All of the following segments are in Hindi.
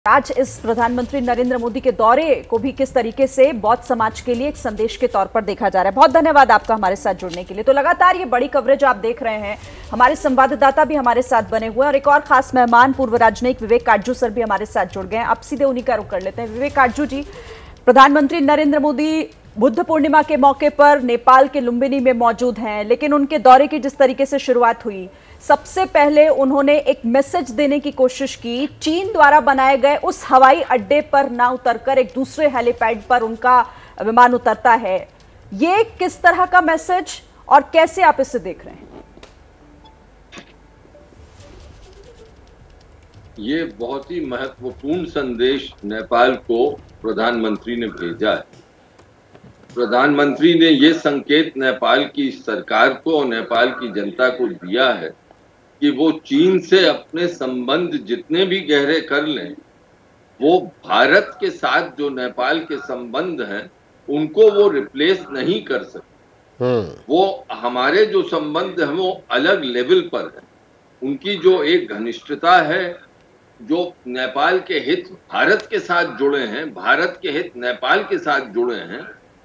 आज इस प्रधानमंत्री नरेंद्र मोदी के दौरे को भी किस तरीके से बौद्ध समाज के लिए एक संदेश के तौर पर देखा जा रहा है। बहुत धन्यवाद आपका हमारे साथ जुड़ने के लिए। तो लगातार ये बड़ी कवरेज आप देख रहे हैं, हमारे संवाददाता भी हमारे साथ बने हुए हैं और एक और खास मेहमान पूर्व राजनयिक विवेक काटजू सर भी हमारे साथ जुड़ गए हैं। अब सीधे उन्हीं का रुख कर लेते हैं। विवेक काटजू जी, प्रधानमंत्री नरेंद्र मोदी बुद्ध पूर्णिमा के मौके पर नेपाल के लुम्बिनी में मौजूद हैं, लेकिन उनके दौरे की जिस तरीके से शुरुआत हुई, सबसे पहले उन्होंने एक मैसेज देने की कोशिश की। चीन द्वारा बनाए गए उस हवाई अड्डे पर ना उतरकर एक दूसरे हेलीपैड पर उनका विमान उतरता है। ये किस तरह का मैसेज और कैसे आप इसे देख रहे हैं? ये बहुत ही महत्वपूर्ण संदेश नेपाल को प्रधानमंत्री ने भेजा है। प्रधानमंत्री ने ये संकेत नेपाल की सरकार को और नेपाल की जनता को दिया है कि वो चीन से अपने संबंध जितने भी गहरे कर लें, वो भारत के साथ जो नेपाल के संबंध हैं उनको वो रिप्लेस नहीं कर सकते। वो हमारे जो संबंध हैं वो अलग लेवल पर है। उनकी जो एक घनिष्ठता है, जो नेपाल के हित भारत के साथ जुड़े हैं, भारत के हित नेपाल के साथ जुड़े हैं,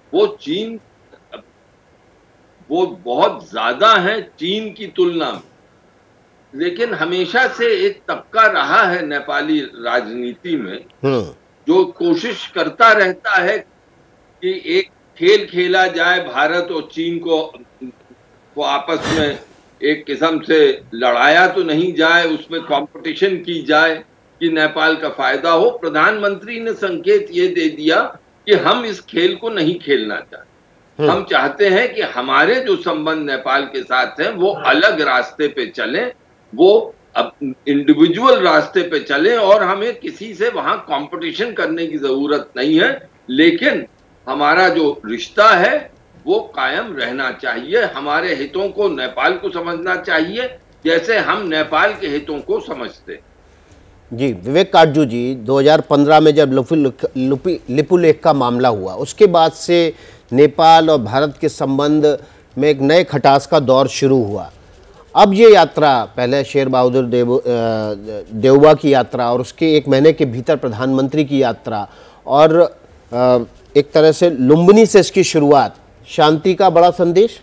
वो बहुत ज्यादा है चीन की तुलना में। लेकिन हमेशा से एक तबका रहा है नेपाली राजनीति में जो कोशिश करता रहता है कि एक खेल खेला जाए, भारत और चीन को आपस में एक किस्म से लड़ाया तो नहीं जाए, उसमें कंपटीशन की जाए कि नेपाल का फायदा हो। प्रधानमंत्री ने संकेत ये दे दिया कि हम इस खेल को नहीं खेलना चाहते। हम चाहते हैं कि हमारे जो संबंध नेपाल के साथ हैं वो अलग रास्ते पे चलें, वो अब इंडिविजुअल रास्ते पे चलें और हमें किसी से वहां कंपटीशन करने की जरूरत नहीं है। लेकिन हमारा जो रिश्ता है वो कायम रहना चाहिए। हमारे हितों को नेपाल को समझना चाहिए जैसे हम नेपाल के हितों को समझते हैं। जी विवेक काटजू जी, 2015 में जब लिपुलेख का मामला हुआ, उसके बाद से नेपाल और भारत के संबंध में एक नए खटास का दौर शुरू हुआ। अब ये यात्रा, पहले शेर बहादुर देउबा की यात्रा और उसके एक महीने के भीतर प्रधानमंत्री की यात्रा और एक तरह से लुम्बिनी से इसकी शुरुआत, शांति का बड़ा संदेश।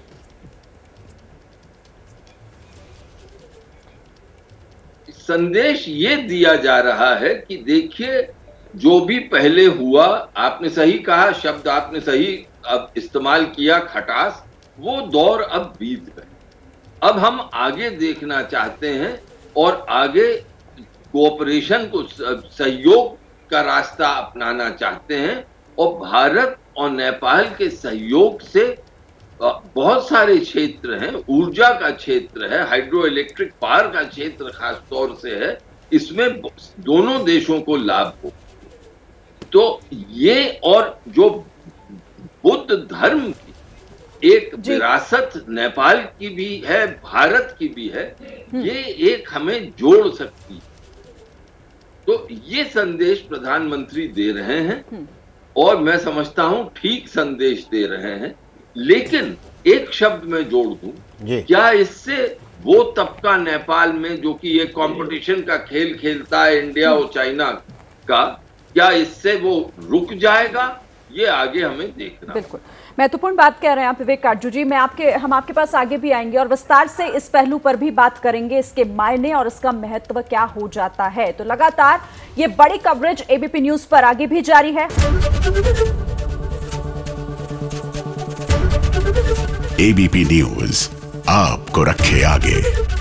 संदेश ये दिया जा रहा है कि देखिए, जो भी पहले हुआ, आपने सही कहा, शब्द आपने सही अब इस्तेमाल किया, खटास, वो दौर अब बीत गए। अब हम आगे देखना चाहते हैं और आगे कोऑपरेशन को, सहयोग का रास्ता अपनाना चाहते हैं। और भारत और नेपाल के सहयोग से बहुत सारे क्षेत्र हैं, ऊर्जा का क्षेत्र है, हाइड्रो इलेक्ट्रिक पावर का क्षेत्र खास तौर से है, इसमें दोनों देशों को लाभ हो। तो ये, और जो बुद्ध धर्म की एक विरासत नेपाल की भी है, भारत की भी है, ये एक हमें जोड़ सकती है। तो ये संदेश प्रधानमंत्री दे रहे हैं और मैं समझता हूं ठीक संदेश दे रहे हैं। लेकिन एक शब्द मैं जोड़ दूं, क्या इससे वो तबका नेपाल में जो कि ये कंपटीशन का खेल खेलता है इंडिया और चाइना का, क्या इससे वो रुक जाएगा? ये आगे हमें देखना। बिल्कुल महत्वपूर्ण बात कह रहे हैं आप विवेक काटजू जी। हम आपके पास आगे भी आएंगे और विस्तार से इस पहलू पर भी बात करेंगे, इसके मायने और इसका महत्व क्या हो जाता है। तो लगातार ये बड़ी कवरेज एबीपी न्यूज पर आगे भी जारी है। एबीपी न्यूज आपको रखे आगे।